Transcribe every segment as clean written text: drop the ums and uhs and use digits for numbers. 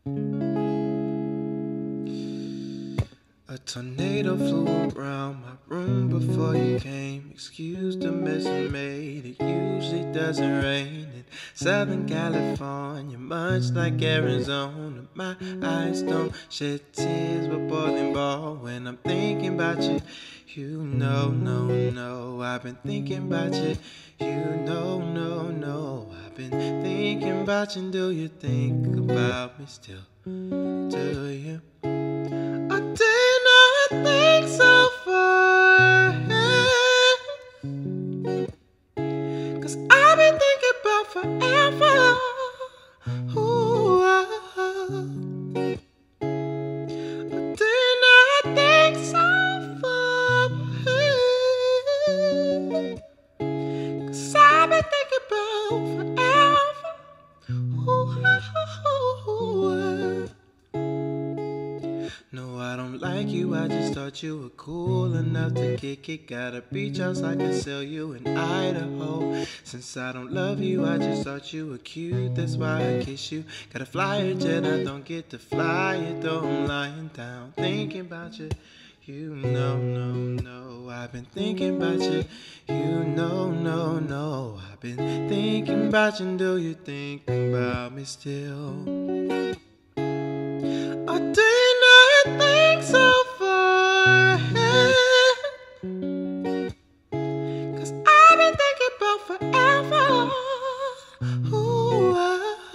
A tornado flew around my room before you came. Excuse the mess I made. It usually doesn't rain in Southern California, much like Arizona. My eyes don't shed tears but boiling ball when I'm thinking about you. You know, no, no, I've been thinking about you. You know, no, no, I've been thinking about you. Do you think about me still? Do you? I did not think so far ahead, 'cause I've been thinking about forever. Ooh, I did not think so far ahead, 'cause I've been thinking about forever. Ooh, no, I don't like you, I just thought you were cool enough to kick it. Got a beach house, I can sell you in Idaho. Since I don't love you, I just thought you were cute, that's why I kiss you. Got a flyer jet, I don't get to fly it, though I'm lying down thinking about you. You know, no, no, I've been thinking about you. You know, no, no, I've been thinking about you. Do you think about me still? I did not think so far ahead, 'cause I've been thinking about forever. Ooh,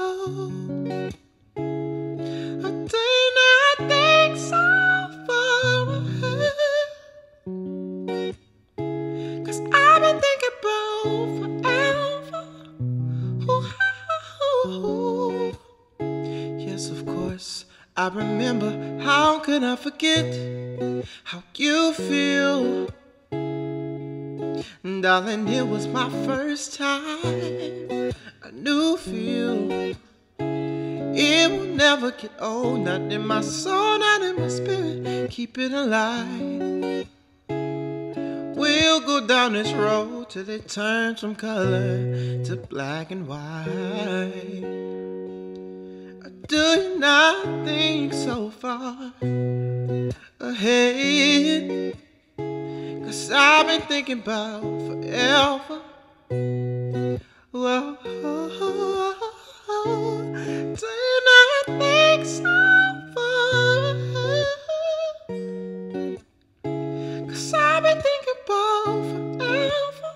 I did not think so far ahead, 'cause I've been thinking about forever. Ooh, yes, of course. I remember, how could I forget how you feel? Darling, it was my first time. A new feel. It will never get old, not in my soul, not in my spirit. Keep it alive. We'll go down this road till it turns from color to black and white. Do you not think so far ahead? 'Cause I've been thinking about forever. Whoa, do you not think so far ahead? 'Cause I've been thinking about forever.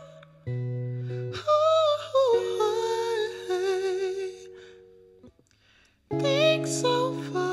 Ooh, think so far.